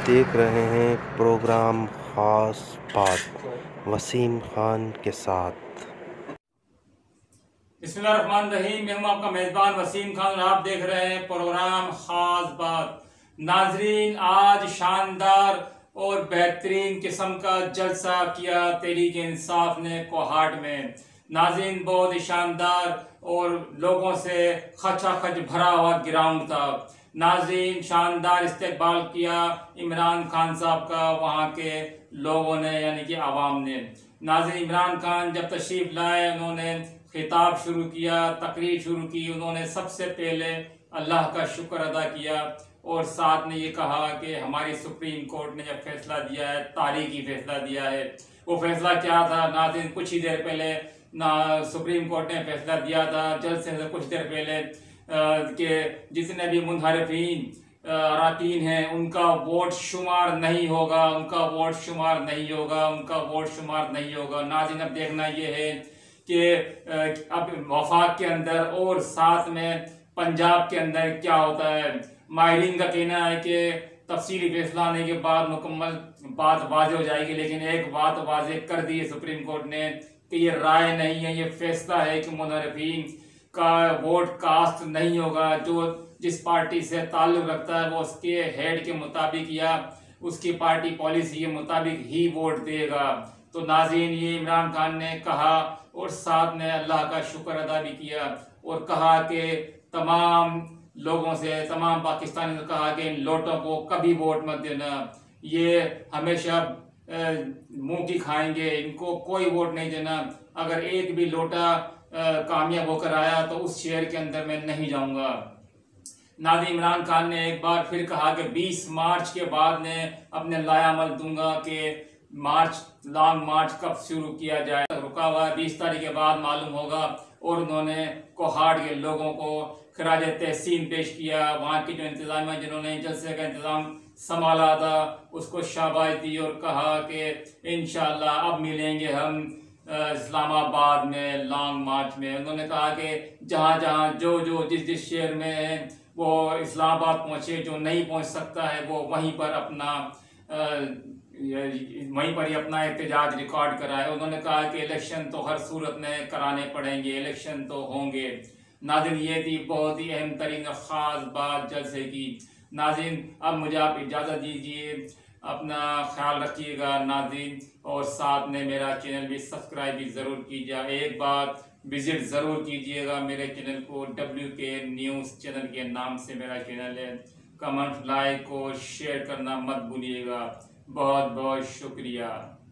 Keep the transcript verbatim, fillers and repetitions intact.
देख रहे हैं प्रोग्राम खास बात वसीम खान के साथ। बिस्मिल्लाहिर्रहमानिर्रहीम। मैं हूं आपका मेज़बान वसीम खान और आप देख रहे हैं प्रोग्राम खास बात। नाजरीन, आज शानदार और बेहतरीन किस्म का जलसा किया तहरीक इंसाफ ने कोहाट में। नाजरीन, बहुत ही शानदार और लोगों से खचाखच भरा हुआ ग्राउंड था। नाजरीन, शानदार इस्तेकबाल किया इमरान खान साहब का वहाँ के लोगों ने, यानी कि आवाम ने। नाजरीन, इमरान खान जब तशरीफ लाए, उन्होंने खिताब शुरू किया, तकरीर शुरू की। उन्होंने सबसे पहले अल्लाह का शुक्र अदा किया और साथ में ये कहा कि हमारी सुप्रीम कोर्ट ने जब फैसला दिया है, तारीखी फैसला दिया है। वो फैसला क्या था नाज़रीन? कुछ ही देर पहले ना सुप्रीम कोर्ट ने फैसला दिया था, जल्द से जल्द कुछ देर पहले, कि जितने भी मुनहरफीन अराकीन हैं उनका वोट शुमार नहीं होगा, उनका वोट शुमार नहीं होगा, उनका वोट शुमार नहीं होगा। नाज़रीन, अब देखना ये है कि अब वफाक के अंदर और साथ में पंजाब के अंदर क्या होता है। माहिरीन का कहना है कि तफसीली फैसला आने के बाद मुकम्मल बात वाज़ेह हो जाएगी, लेकिन एक बात वाज़ेह कर दी है सुप्रीम कोर्ट ने कि ये राय नहीं है, ये फैसला है कि मुनहरफीन का वोट कास्ट नहीं होगा। जो जिस पार्टी से ताल्लुक़ रखता है वो उसके हेड के मुताबिक या उसकी पार्टी पॉलिसी के मुताबिक ही वोट देगा। तो नाज़रीन, ये इमरान खान ने कहा और साथ में अल्लाह का शुक्र अदा भी किया और कहा कि तमाम लोगों से, तमाम पाकिस्तानियों से कहा कि इन लोटों को कभी वोट मत देना, ये हमेशा मुंह की खाएंगे, इनको कोई वोट नहीं देना। अगर एक भी लोटा कामयाब होकर आया तो उस शहर के अंदर मैं नहीं जाऊंगा। नाज़रीन, इमरान खान ने एक बार फिर कहा कि बीस मार्च के बाद ने अपने लायामल दूंगा कि मार्च लॉन्ग मार्च कब शुरू किया जाए। रुका हुआ बीस तारीख के बाद मालूम होगा। और उन्होंने कोहाट के लोगों को खराज तहसीन पेश किया। वहाँ की जो इंतजामिया जिन्होंने जलसे का इंतज़ाम संभाला था उसको शाबाश दी और कहा कि इंशाअल्लाह अब मिलेंगे हम इस्लामाबाद में लॉन्ग मार्च में। उन्होंने कहा कि जहाँ जहाँ जो जो जिस जिस शहर में है वो इस्लामाबाद पहुँचे, जो नहीं पहुँच सकता है वो वहीं पर अपना वहीं पर ही अपना एहतजाज रिकॉर्ड कराए। उन्होंने कहा कि इलेक्शन तो हर सूरत में कराने पड़ेंगे, इलेक्शन तो होंगे। नाज़रीन, ये थी बहुत ही अहम तरीन ख़ास बात जलसे की। नाज़रीन, अब मुझे आप इजाज़त दीजिए, अपना ख्याल रखिएगा नाज़रीन, और साथ में मेरा चैनल भी सब्सक्राइब भी ज़रूर कीजिए। एक बार विज़िट ज़रूर कीजिएगा मेरे चैनल को, डब्ल्यू के न्यूज़ चैनल के नाम से मेरा चैनल है। कमेंट, लाइक और शेयर करना मत भूलिएगा। बहुत बहुत शुक्रिया।